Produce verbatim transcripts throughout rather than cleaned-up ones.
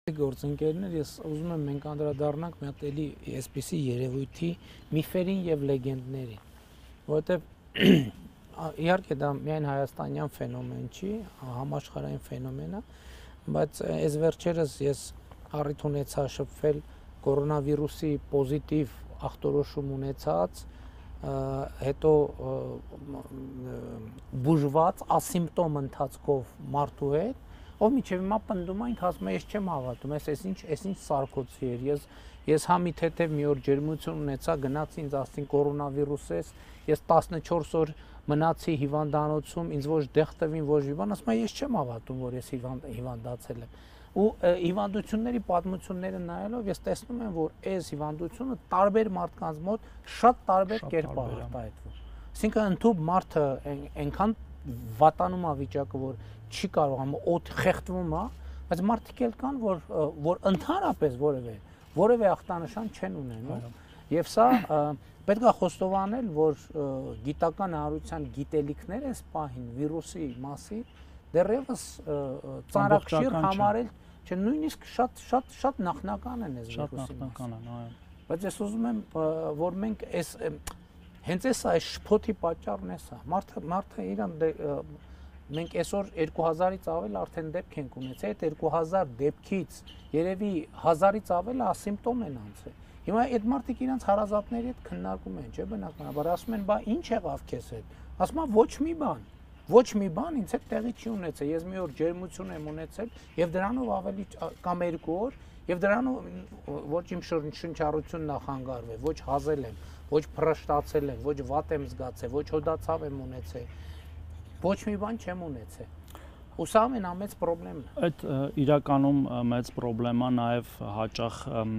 Գործընկերներ, ես ուզում եմ մենք անդրադառնանք մի հատ էլի այսպիսի երևույթի միֆերին եւ լեգենդներին, որովհետեւ իհարկե դա միայն հայաստանյան ֆենոմեն չի, համաշխարհային ֆենոմեն է, բայց այս վերջերս ես առիթ ունեցա շփվել կորոնավիրուսի պոզիտիվ ախտորոշում ունեցած, հետո բուժված ասիմպտոմ ընթացքով մարդու հետ, ով միջև հիմա պնդում է, ինքը ասում է, ես չեմ հավատում, ես այս ինչ, այս ինչ սարքոցի էր, ես ես հա մի թեթև մի օր ջերմություն ունեցա, գնացի ինձ ասին կորոնավիրուս ես, ես տասնչորս օր մնացի հիվանդանոցում, ինձ ոչ դեղ տվին, ոչ մի բան, ասում եմ, ես չեմ հավատում, որ ես հիվանդացել եմ։ Ու հիվանդությունների պատմությունները նայելով ես տեսնում եմ, որ այս հիվանդությունը տարբեր մարդկանց մոտ շատ տարբեր կերպ է արտահայտվում։ Այսինքն ընդհանուր մարդը այնքան վատանում է վիճակը, որ չի կարողանում, օդ խեղդվում է, բայց մարդիկ էլ կան, որ որ ընդհանրապես որևէ որևէ ախտանշան չեն ունենում։ Եվ սա պետք է խոստովանել, որ գիտական հանրության գիտելիքները այս պահին վիրուսի մասին դեռևս ծանրակշիռ համարել, չէ, նույնիսկ շատ շատ շատ նախնական են այս վիրուսի մասին։ Բայց ես ուզում եմ, որ մենք այս հենց այս շփոթի պատճառն է սա։ Մարդը մարդը իրան մենք այսօր երկու հազարից ավել արդեն դեպք ենք ունեցել, այդ երկու հազար դեպքից երևի հազարից ավել ասիմպտոմ են անցել։ Հիմա այդ մարդիկ իրանց հարազատների հետ քննարկում են, չէ՞, բնականաբար ասում են, բա ինչ եղավ քեզ հետ։ Ասում են, ոչ մի բան։ Ոչ մի բան ինձ հետ տեղի չի ունեցել։ Ես մի օր ջերմություն եմ ունեցել եւ դրանով ավելի կամ երկու օր եւ դրանով ոչ իմ շնչառությունն նախանգարվել, ոչ հազել եմ, ոչ փռշտացել եմ, ոչ վատ եմ զգացել, ոչ հոդացավ եմ ունեցել։ Ոչ մի բան չեմ ունեցել։ Ու սա ամենամեծ խնդիրն է։ Այդ իրականում մեծ խնդրեմա նաև հաճախ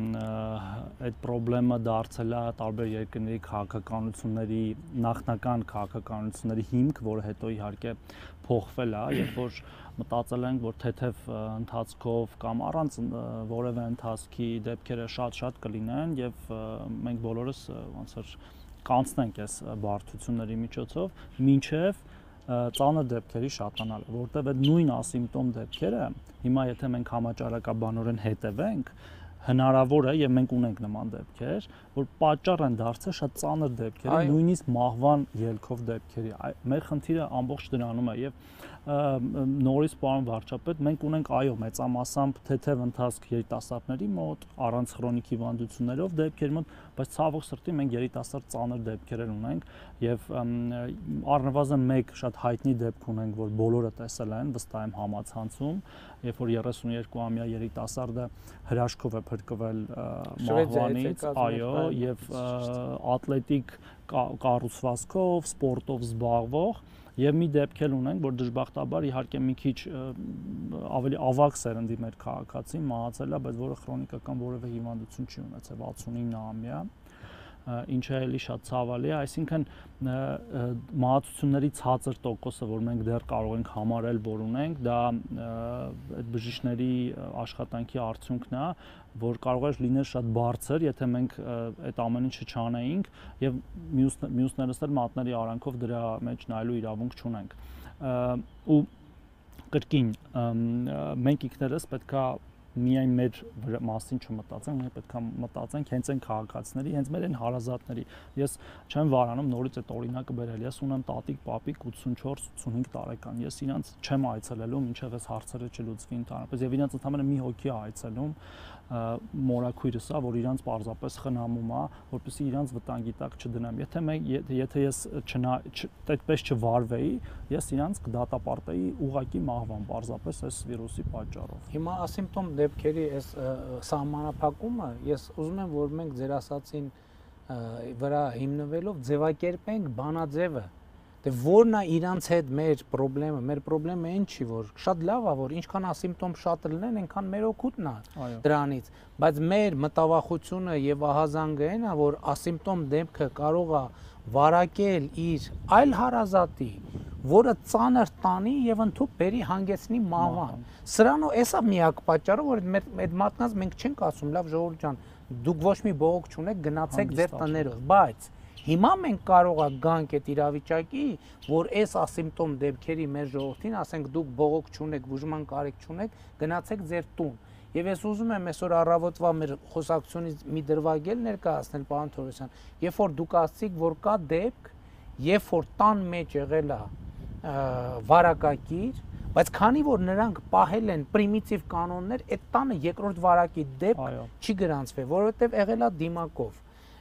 այդ խնդրեմը դարձել է տարբեր երկրների քաղաքականությունների նախնական քաղաքականությունների հիմք, որը հետո իհարկե փոխվել է, երբ որ մտածել ենք, որ թեթև ընթացքով կամ առանց որևէ ընթացքի դեպքերը շատ-շատ կլինեն եւ մենք բոլորս ոնց որ կանցնենք այս բարդությունների միջոցով, մինչեւ ծանր դեպքերի շատանալը, որտեղ այդ նույն ասիմպտոմ դեպքերը հիմա եթե մենք համաճարակաբանորեն հետևենք, հնարավոր է եւ մենք ունենք նման դեպքեր, որ պատճառ են դարձել շատ ծանր դեպքերի, նույնիսկ մահվան ելքով դեպքերի։ Մեր խնդիրը ամբողջ դրանում է եւ նորից պարոն վարչապետ, մենք ունենք այո մեծամասամբ թեթև ընթացք երիտասարդների մոտ, առանց քրոնիկ հիվանդություններով դեպքերի մոտ, բայց ցավոք սրտի մենք երիտասարդ ծանր դեպքեր ունենք եւ առնվազն մեկ շատ հայտնի դեպք ունենք, որ բոլորը տեսել են, վստահ եմ համացանցում, երբ որ երեսունյոթ-ամյա երիտասարդը հրաշքով է փրկվել մահվանից, այո, եւ ատլետիկ կառուցվածքով, սպորտով զբաղվող Եվ մի դեպք էլ ունենք, որ դժբախտաբար իհարկե մի քիչ ավելի ավագ սերնդի մեր քաղաքացին մահացել է, բայց որը քրոնիկական որևէ հիվանդություն չի ունեցել, վաթսունինը-ամյա, ինչը էլի շատ ցավալի է, այսինքն մահացությունների ցածր տոկոսը, որ մենք դեռ կարող ենք համարել, որ ունենք, դա այդ բժիշկների աշխատանքի արդյունքն է, որ կարող է լինել շատ բարձր, եթե մենք այդ ամեն ինչը չանեինք եւ մյուսներս էլ մատների արանքով դրա մեջ նայելու իրավունք չունենք։ Ու կրկին մենք ինքներս պետքա միայն մեր մասին չմտածենք, մենք պետք է մտածենք հենց այն քաղաքացիների, հենց մեր այն հարազատների։ Ես չեմ վարանում նորից այդ օրինակը բերել։ Ես ունեմ տատիկ, պապիկ ութսունչորս ութսունհինգ տարեկան։ Ես իրանց չեմ այցելելու, մինչև այս հարցերը չլուծվի ընդհանրապես։ Եվ իրանց ընդհանրապես մի հոգի է այցելում մորաքույրս է, որ իրանց պարզապես խնամում է, որպեսզի իրանց վտանգի տակ չդնեմ։ Եթե մենք եթե ես այդպես չվարվեի, ես իրանց կդատապարտեի ուղղակի մահվան, պարզապես այս վիրուսի պատճառով։ Հիմա ասիմպտոմ դեպքերի այս սահմանափակումը, ես ուզում եմ, որ մենք ձեր ասածին վրա հիմնվելով ձևակերպենք բանաձևը, դե որն է իրանց հետ մեր խնդրեմը, մեր խնդրեմը այն չի, որ շատ լավ է, որ ինչքան ասիմպտոմ շատ լինեն, այնքան մեր օգուտն է դրանից, բայց մեր մտավախությունը եւ ահազանգը այն է, որ ասիմպտոմ դեպքը կարող է վարակել իր այլ հարազատի, որը ծանր տանի եւ ընդհանուր բերի հանգեցնի մահվան։ Սրանով էսա միակ պատճառը, որ այդ մարդկանց մենք չենք ասում, լավ ժողովուրդ ջան, դուք ոչ մի բողոք չունեք, գնացեք ձեր տներով, բայց հիմա մենք կարող ենք գանք այդ իրավիճակի, որ այս ասիմպտոմ դեպքերի մեր ժողովրդին ասենք դուք բողոք չունեք, բուժման կարիք չունեք, գնացեք ձեր տուն։ Եվ ես ուզում եմ այսօր առավոտվա մեր խոսակցությունից մի դրվագել ներկայացնել, պարոն Թորոսյան, երբ որ դուք ասացիք, որ կա դեպք, երբ որ տան մեջ եղել է վարակագիր, բայց քանի որ նրանք պահել են պրիմիտիվ կանոններ, այդ տանը երկրորդ վարակի դեպք չի գրանցվել, որովհետև եղել է դիմակով,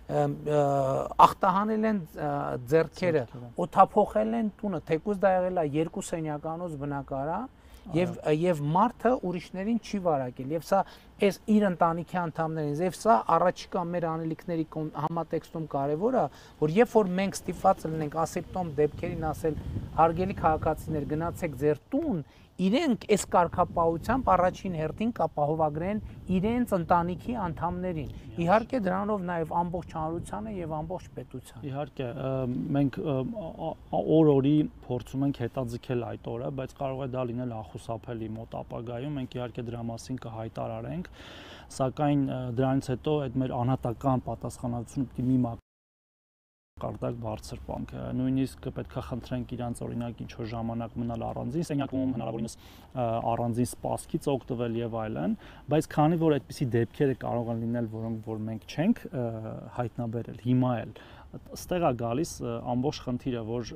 ախտահանել են ձեռքերը, օդափոխել են տունը, թեկուզ դա եղել է երկու սենյականոց բնակարան, Եվ եւ մարդը ուրիշներին չի վարակել եւ սա այս իր ընտանիքի անդամներին եւ սա առաջիկա մեր անելիքների համատեքստում կարեւոր է որ երբ որ մենք ստիպված լինենք ասիպտոմ դեպքերին ասել հարգելի քաղաքացիներ գնացեք ձեր տուն իրենք այս կարգապահությամբ առաջին հերթին կապահովագրեն իրենց ընտանիքի անդամներին իհարկե դրանով նաեւ ամբողջ հանրությանը եւ ամբողջ պետությանը իհարկե մենք օր-օրի փորձում ենք հետաձգել այդ օրը բայց կարող է դա լինել ախուսափելի մոտ ապագայում մենք իհարկե դրա մասին կհայտարարենք սակայն դրանից հետո այդ մեր անհատական պատասխանատվությունը պիտի մի Կարդակ բարձր բանկ նույնիսկ պետքա խնդրենք իրանց օրինակ ինչ որ ժամանակ մնալ առանձին սենյակում հնարավորինս առանձին սպասքից օգտվել եւ այլն բայց քանի որ այդպիսի դեպքերը կարող են լինել որոնք որ մենք չենք հայտնաբերել հիմա էլ ստեղ է գալիս ամբողջ խնդիրը որ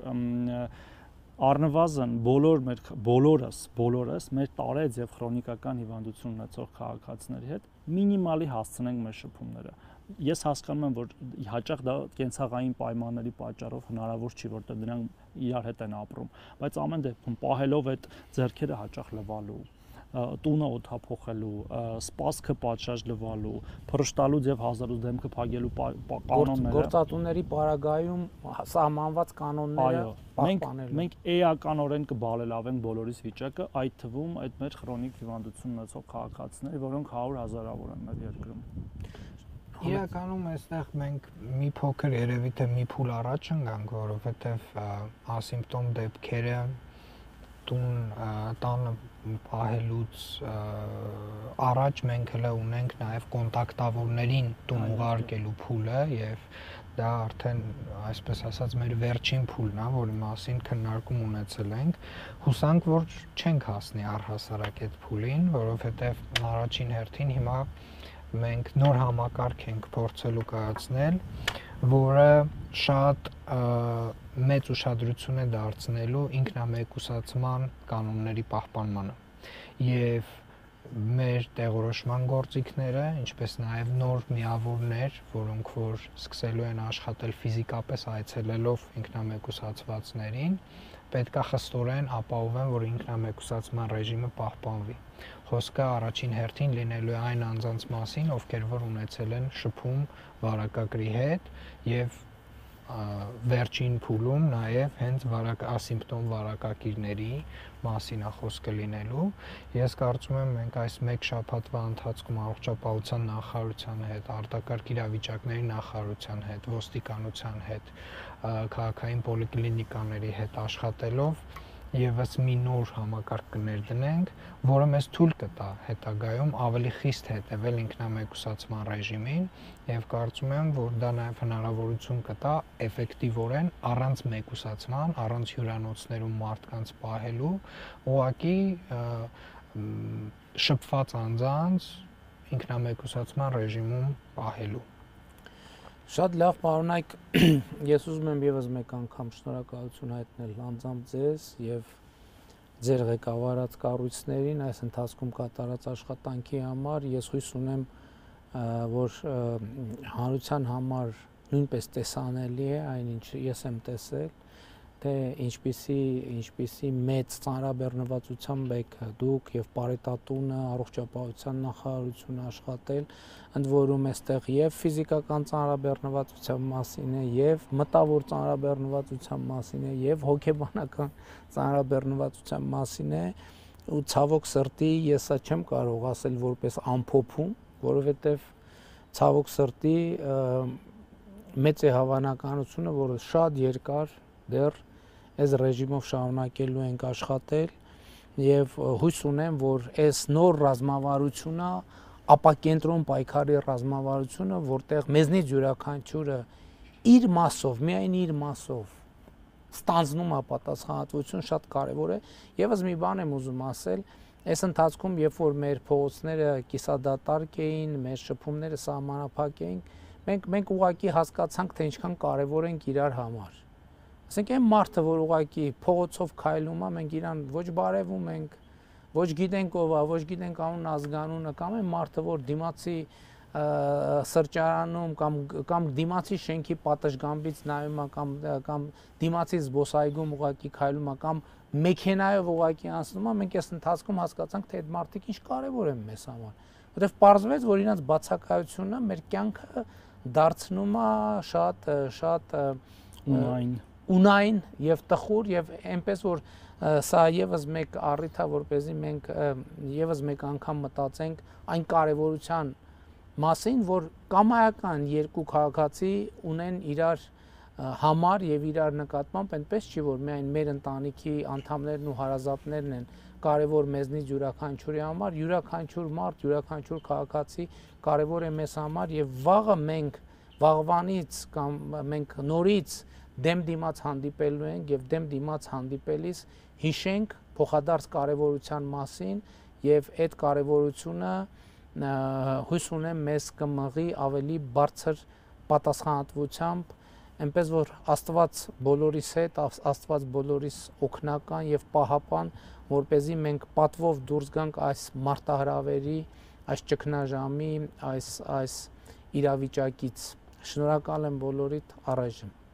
առնվազն բոլոր մեր բոլորս բոլորս մեր տարեց եւ քրոնիկական հիվանդություն ունեցող քաղաքացիների հետ մինիմալի հասցնենք մեր շփումները Ես հասկանում եմ, որ հաճախ դա կենցաղային պայմանների պատճառով հնարավոր չի, որտեղ դրանք իրար հետ են ապրում, բայց ամեն դեպքում պահելով այդ ձեռքերը հաճախ լվալու, տունը օդափոխելու, սպասքը պատշաճ լվալու, փռշտալուց եւ հազարուց դեմքը փակելու կանոնները գործատուների պարագայում սահմանված կանոնները պահպանելու։ Մենք էականորեն կբալելավենք բոլորիս վիճակը, այդ թվում այդ մեր քրոնիկ հիվանդություն ունեցող քաղաքացիները, որոնք հարյուր հազարավոր են մեր երկրում։ Իրականում այստեղ մենք մի փոքր երևի թե մի փուլ առաջ ընկանք, որովհետև ասիմպտոմ դեպքերը տուն տանը պահելուց առաջ մենք հենց ունենք նաև կոնտակտավորներին տուն ուղարկելու փուլը եւ դա արդեն այսպես ասած մեր վերջին փուլն է, որի մասին քննարկում ունեցել ենք։ Հուսանք, որ չենք հասնի առհասարակ այդ փուլին, որովհետև առաջին հերթին հիմա մենք նոր համակարգ ենք փորձելու կայացնել, որը շատ մեծ ուշադրություն է դարձնելու ինքնամեկուսացման կանոնների պահպանմանը եւ մեր տեղորոշման գործիքները, ինչպես նաեւ նոր միավորներ, որոնք որ սկսելու են աշխատել ֆիզիկապես այցելելով ինքնամեկուսացվածներին, պետք է խստորեն ապահովեն, որ ինքնամեկուսացման ռեժիմը պահպանվի։ Խոսքը առաջին հերթին լինելու է այն անձանց մասին, ովքեր որ ունեցել են շփում վարակագրի հետ եւ վերջին փուլում նաեւ հենց վարակ ասիմպտոմ վարակագիրների մասին է խոսքը լինելու։ Ես կարծում եմ մենք այս մեկ շաբաթվա ընթացքում առողջապահության նախարարության հետ, արտակարգ իրավիճակների նախարարության հետ, ոստիկանության հետ, քաղաքային պոլիկլինիկաների հետ աշխատելով եւս մի նոր համակարգ կներդնենք, որը մեզ թույլ կտա հետագայում ավելի խիստ հետևել ինքնամեկուսացման ռեժիմին եւ կարծում եմ, որ դա նաեւ հնարավորություն կտա էֆեկտիվորեն առանց մեկուսացման, առանց հյուրանոցներում մարդկանց պահելու, ուղղակի շփված անձանց ինքնամեկուսացման ռեժիմում պահելու։ Շատ լավ, պարոնայք, ես ուզում եմ եւս մեկ անգամ շնորհակալություն հայտնել անձամբ ձեզ եւ ձեր ղեկավարած կառույցներին այս ընթացքում կատարած աշխատանքի համար։ Ես հույս ունեմ, որ հանրության համար նույնպես տեսանելի է այն, ինչ ես եմ տեսել, թե ինչպիսի ինչպիսի մեծ ծանրաբեռնվածությամբ եք դուք եւ Պարետատունը, առողջապահության նախարարությունը աշխատել, ընդ որում այստեղ եւ ֆիզիկական ծանրաբեռնվածության մասին է, եւ մտավոր ծանրաբեռնվածության մասին է, եւ հոգեբանական ծանրաբեռնվածության մասին է, ու ցավոք սրտի ես սա չեմ կարող ասել որպես ամփոփում, որովհետեւ ցավոք սրտի մեծ է հավանականությունը, որ շատ երկար դեռ այս ռեժիմով շարունակելու ենք աշխատել եւ հույս ունեմ, որ այս նոր ռազմավարությունը, ապակենտրոն պայքարի ռազմավարությունը, որտեղ մեզնից յուրաքանչյուրը իր մասով, միայն իր մասով ստանձնում է պատասխանատվություն, շատ կարեւոր է։ Եվս մի բան եմ ուզում ասել, Այս ընթացքում, երբ որ մեր փողոցները կիսադատարկ էին, մեր շփումները սահմանափակ էին, մենք մենք ուղղակի հասկացանք, թե ինչքան կարևոր ենք իրար համար։ Ասենք այն մարդը, որ ուղղակի փողոցով քայլում է, մենք իրան ոչ բարևում ենք, ոչ գիտենք ով է, ոչ գիտենք անուն ազգանունը, կամ այն մարդը, որ դիմացի սրճարանում կամ կամ դիմացի շենքի պատշգամբից նայում է, կամ կամ դիմացի զբոսայգում ուղղակի քայլում է, կամ մեքենայով ուղղակի անցնում է, մենք այս ընթացքում հասկացանք, թե այդ մարդիկ ինչ կարևոր են մեզ համար, որովհետև պարզվեց, որ իրենց բացակայությունը մեր կյանքը դարձնում է շատ շատ ունայն ունայն եւ տխուր, եւ այնպես որ սա եւս մեկ առիթ է, որպեսզի մենք եւս մեկ անգամ մտածենք այն կարևորության մասին, որ կամայական երկու քաղաքացի ունեն իրար համար եւ իրար նկատմամբ, այնպես չի, որ միայն մեր ընտանիքի անդամներն ու հարազատներն են կարևոր մեզնից յուրաքանչյուրի համար, յուրաքանչյուր մարդ, յուրաքանչյուր քաղաքացի կարևոր է մեզ համար, եւ վաղը մենք վաղվանից կամ մենք նորից դեմ դիմաց հանդիպելու ենք եւ դեմ դիմաց հանդիպելիս հիշենք փոխադարձ կարևորության մասին եւ այդ կարևորությունը հույս ունեմ մեզ կմղի ավելի բարձր պատասխանատվությամբ, այնպես որ Աստված բոլորիս հետ, Աստված բոլորիս օգնական եւ պահապան, որպեսզի մենք պատվով դուրս գանք այս մարտահրավերի, այս ճգնաժամի, այս այս իրավիճակից։ Շնորհակալ եմ բոլորիդ առայժմ։